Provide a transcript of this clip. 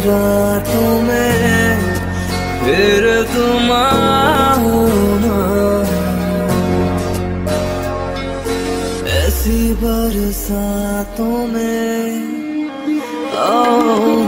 रातों में फिर तुम आओ ना, ऐसी बरसातों में आओ